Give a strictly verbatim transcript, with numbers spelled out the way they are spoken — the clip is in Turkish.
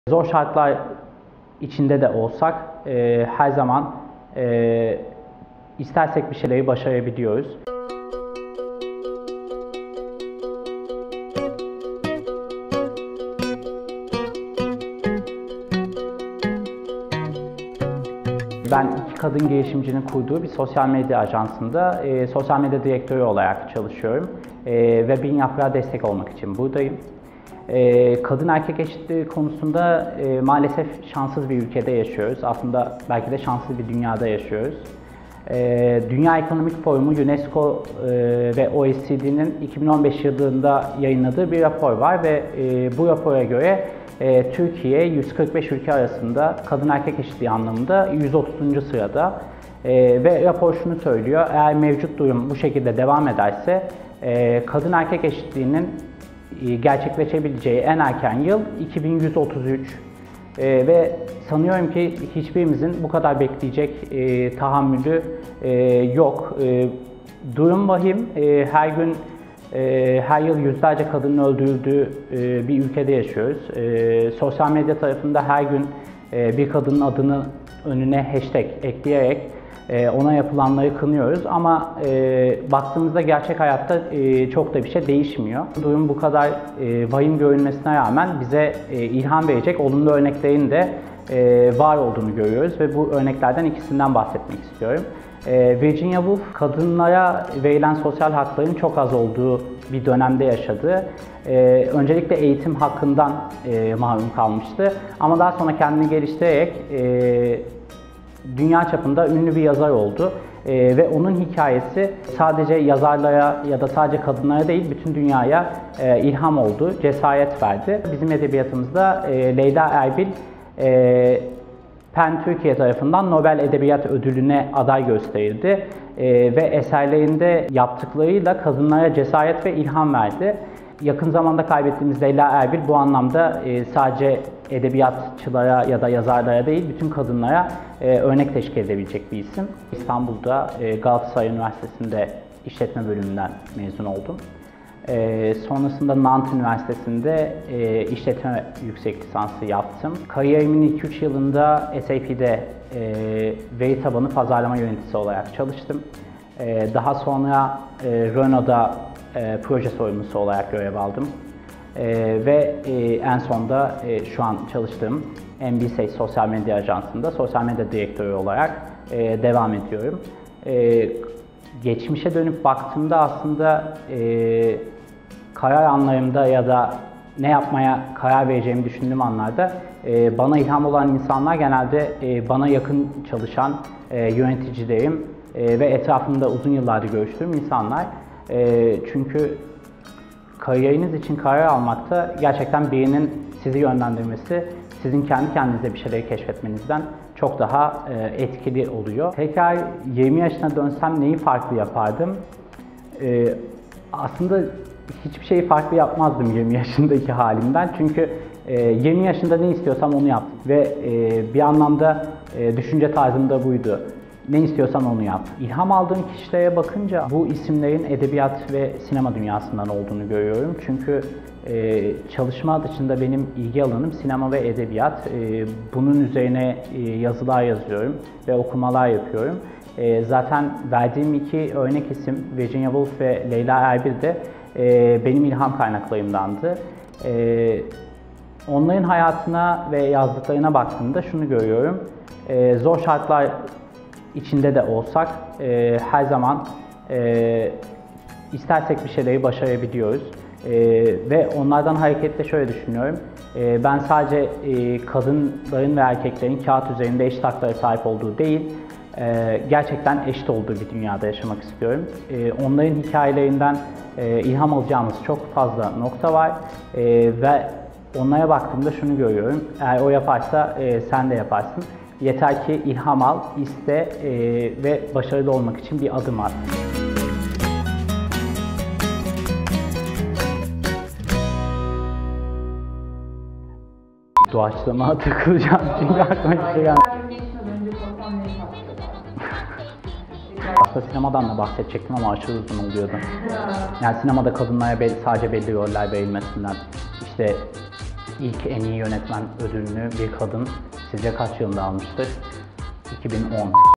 Zor şartlar içinde de olsak e, her zaman e, istersek bir şeyleri başarabiliyoruz. Ben iki kadın girişimcinin kurduğu bir sosyal medya ajansında e, sosyal medya direktörü olarak çalışıyorum e, ve Bin Yaprağa destek olmak için buradayım. E, kadın erkek eşitliği konusunda e, maalesef şanssız bir ülkede yaşıyoruz. Aslında belki de şanslı bir dünyada yaşıyoruz. E, Dünya Ekonomik Forumu, UNESCO e, ve O E C D'nin iki bin on beş yılında yayınladığı bir rapor var ve e, bu rapora göre e, Türkiye yüz kırk beş ülke arasında kadın erkek eşitliği anlamında yüz otuzuncu sırada e, ve rapor şunu söylüyor: eğer mevcut durum bu şekilde devam ederse e, kadın erkek eşitliğinin gerçekleşebileceği en erken yıl iki bin yüz otuz üç ee, ve sanıyorum ki hiçbirimizin bu kadar bekleyecek e, tahammülü e, yok. E, durum vahim. E, her gün, e, her yıl yüzlerce kadının öldürüldüğü e, bir ülkede yaşıyoruz. E, sosyal medya tarafında her gün e, bir kadının adını önüne hashtag ekleyerek ona yapılanları kınıyoruz ama e, baktığımızda gerçek hayatta e, çok da bir şey değişmiyor. Durum bu kadar e, vahim görünmesine rağmen bize e, ilham verecek olumlu örneklerin de e, var olduğunu görüyoruz ve bu örneklerden ikisinden bahsetmek istiyorum. E, Virginia Woolf, kadınlara verilen sosyal hakların çok az olduğu bir dönemde yaşadı. E, öncelikle eğitim hakkından e, mahrum kalmıştı ama daha sonra kendini geliştirerek e, dünya çapında ünlü bir yazar oldu ee, ve onun hikayesi sadece yazarlara ya da sadece kadınlara değil bütün dünyaya e, ilham oldu, cesaret verdi. Bizim edebiyatımızda e, Leyla Erbil e, PEN Türkiye tarafından Nobel Edebiyat Ödülü'ne aday gösterildi e, ve eserlerinde yaptıklarıyla kadınlara cesaret ve ilham verdi. Yakın zamanda kaybettiğimiz Leyla Erbil bu anlamda e, sadece edebiyatçılara ya da yazarlara değil, bütün kadınlara e, örnek teşkil edebilecek bir isim. İstanbul'da e, Galatasaray Üniversitesi'nde işletme bölümünden mezun oldum. E, sonrasında Nantes Üniversitesi'nde e, işletme yüksek lisansı yaptım. Kariyerimin ilk üç yılında S A P'de e, veri tabanı pazarlama yöneticisi olarak çalıştım. E, daha sonra e, Renault'da e, proje sorumlusu olarak görev aldım. Ee, ve e, en sonda e, şu an çalıştığım M B S Sosyal Medya Ajansı'nda sosyal medya direktörü olarak e, devam ediyorum. E, geçmişe dönüp baktığımda aslında e, karar anlarımda ya da ne yapmaya karar vereceğimi düşündüğüm anlarda e, bana ilham olan insanlar genelde e, bana yakın çalışan e, yöneticilerim e, ve etrafımda uzun yıllardır görüştüğüm insanlar. E, çünkü kariyeriniz için karar almakta gerçekten birinin sizi yönlendirmesi, sizin kendi kendinize bir şeyleri keşfetmenizden çok daha e, etkili oluyor. Tekrar yirmi yaşına dönsem neyi farklı yapardım? E, aslında hiçbir şeyi farklı yapmazdım yirmi yaşındaki halimden. Çünkü e, yirmi yaşında ne istiyorsam onu yaptım ve e, bir anlamda e, düşünce tarzım da buydu. Ne istiyorsan onu yap. İlham aldığım kişilere bakınca bu isimlerin edebiyat ve sinema dünyasından olduğunu görüyorum. Çünkü e, çalışma dışında benim ilgi alanım sinema ve edebiyat. E, bunun üzerine e, yazılar yazıyorum ve okumalar yapıyorum. E, zaten verdiğim iki örnek isim Virginia Woolf ve Leyla Erbil de e, benim ilham kaynaklarımdandı. E, onların hayatına ve yazdıklarına baktığımda şunu görüyorum. E, zor şartlar içinde de olsak e, her zaman e, istersek bir şeyleri başarabiliyoruz. E, ve onlardan hareketle şöyle düşünüyorum. E, ben sadece e, kadınların ve erkeklerin kağıt üzerinde eşit haklara sahip olduğu değil, e, gerçekten eşit olduğu bir dünyada yaşamak istiyorum. E, onların hikayelerinden e, ilham alacağımız çok fazla nokta var e, ve onlara baktığımda şunu görüyorum. Eğer o yaparsa e, sen de yaparsın. Yeter ki ilham al, iste e, ve başarılı olmak için bir adım at. Doğaçlama takılacağım çünkü aklıma hiçbir şey gelmedi. Aslında sinemadan da bahsedecektim ama aşırı uzun oluyordu. Yani sinemada kadınlara sadece belli roller verilmesinden, işte ilk en iyi yönetmen ödülünü bir kadın sizce kaç yılında almıştır? iki bin on.